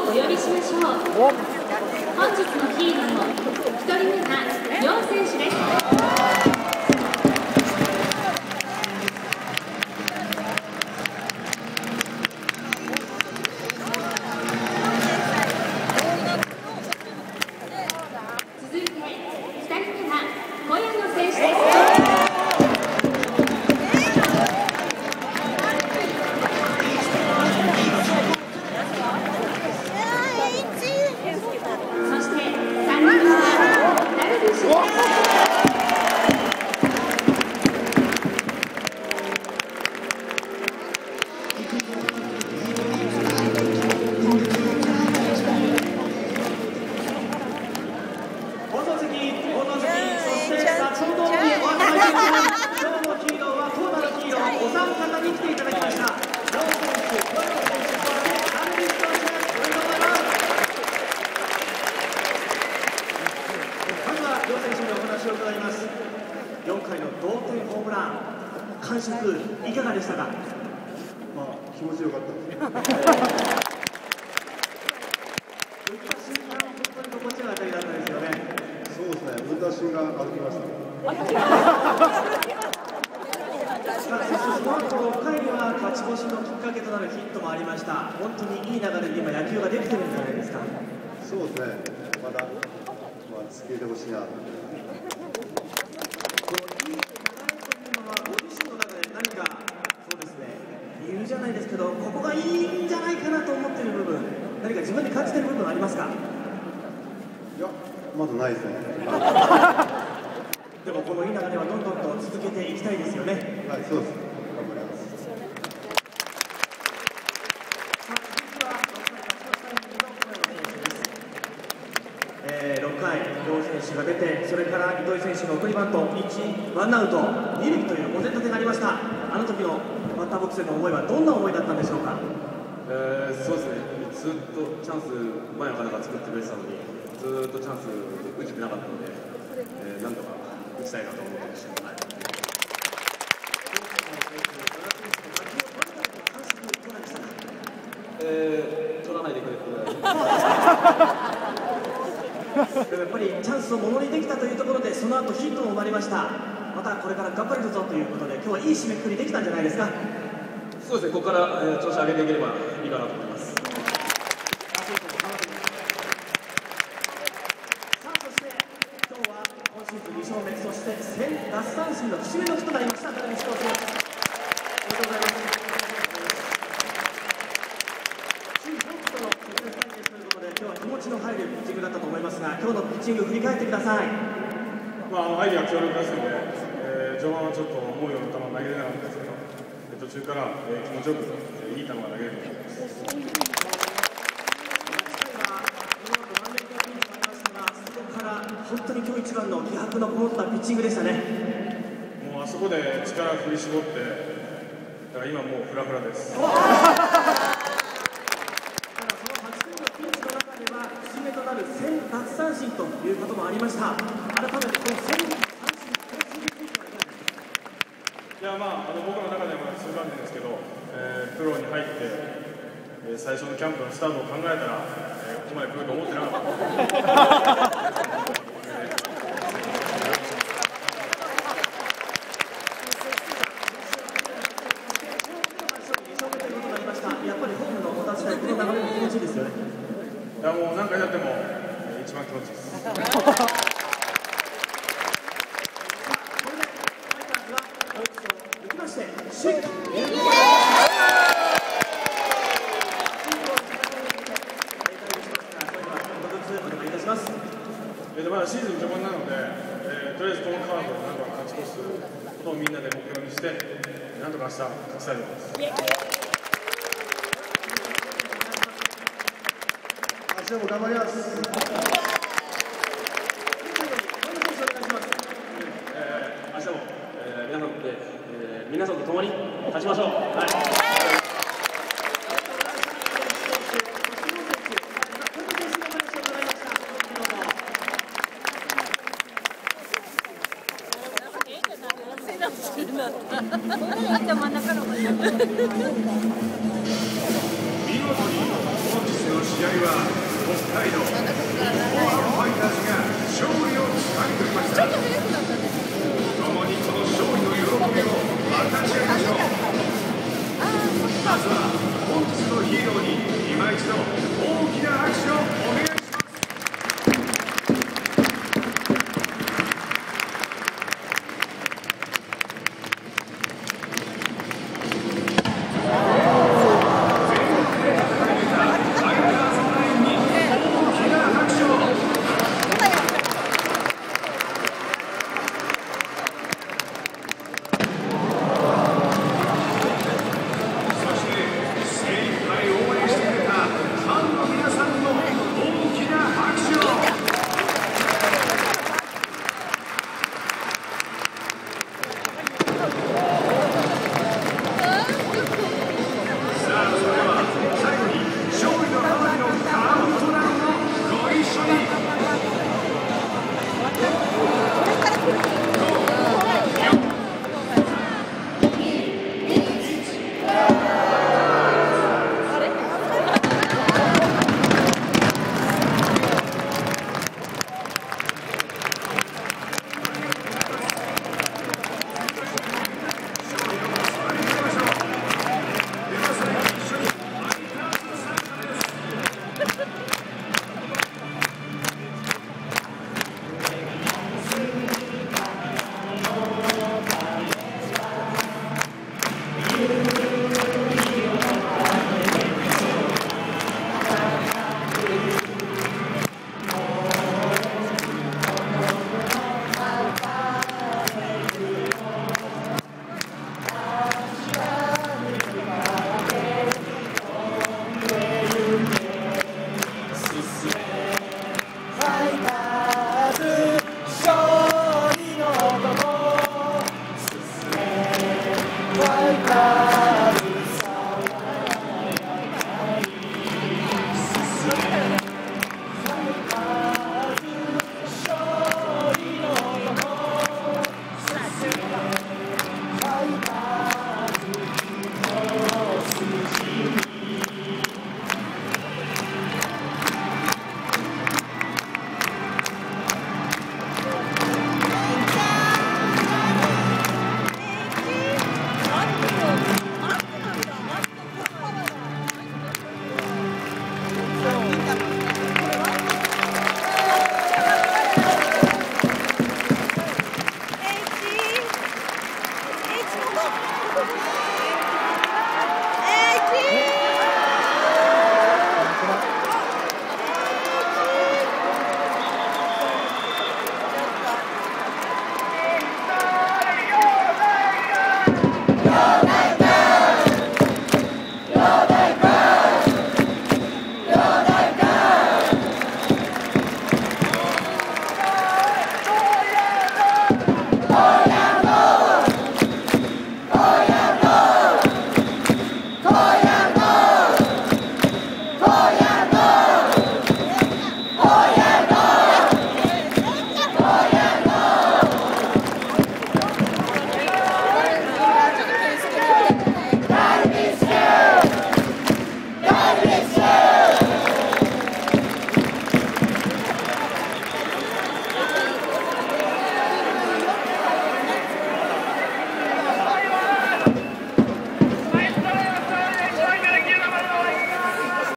お呼びしましょう。本日のヒーロー1人目が楊選手です。続いて2人目が小屋野選手です。4回の同点ホームラン、感触いかがでしたか？ 気持ちよかったです。 打った瞬間、本当に心地よい当たりだったですよね。 そうですね、打った瞬間歩きました。 そしてその後6回には勝ち越しのきっかけとなるヒットもありました。本当にいい流れで今野球ができてるんじゃないですか？ そうですね、まだ続けてほしいな。じゃないですけど、ここがいいんじゃないかなと思っている部分、何か自分で感じている部分はありますか？ いや、まだないですね。 でもこのいい流れはどんどんと続けていきたいですよね。 はい、そうです。頑張ります。 6回、両選手が出て、それから糸井選手の送りバント、ワンアウト、2塁というお膳立てがありました。あの時のバッターボックスでの思いはどんな思いだったんでしょうか？ そうですね、ずっとチャンス、前の方が作ってくれてたのに、ずっとチャンス打ててなかったので、なんとか打ちたいなと思ってました。取らないでくれってぐらい。 でもやっぱりチャンスをものにできたというところで、その後ヒットも生まれました。またこれから頑張れるぞということで、今日はいい締めくくりできたんじゃないですか？ そうですね、ここから、調子上げていければいいかなと思います。 さあ、そして今日は今シーズン2勝目、そして1000奪三振の節目の日となりました、ダルビッシュ投手です。おめでとうございます。首位ホークとの直接対決ということで、今日は気持ちの入るピッチングだったと思いますが、今日のピッチング振り返ってください。 相手が強力ですので、序盤はちょっと思うような球投げれなかったですけど、途中から、気持ちよく、いい球が投げれると思います。 そこから本当に今日一番の気迫のこもったピッチングでしたね。 もうあそこで力振り絞って、だから今もうフラフラです。 ただその8回のピンチの中では節目となる1000奪三振ということもありました。改めてこの1000奪三振、 僕の中では数番目ですけど、プロに入って、最初のキャンプのスタートを考えたら、ここまで来ると思ってなかった。 やっぱりホームのお立ち台、この流れも気持ちいいですよね。 いや、もう何回やっても、一番気持ちいいです。 シーズン序盤なので、とりあえずこのカードをなんとか勝ち越すことをみんなで目標にして、なんとか明日勝ちたいと思います。 明日も頑張ります。 明日も、皆さんと共に勝ちましょう。はい。 見事に本日の試合試合は北海道日本ハムファイターズが勝利をつかみ取りました。共にこの勝利の喜びを分かち合いましょう。まずは本日のヒーローに今一度大きな拍手をお願いします。 ファイター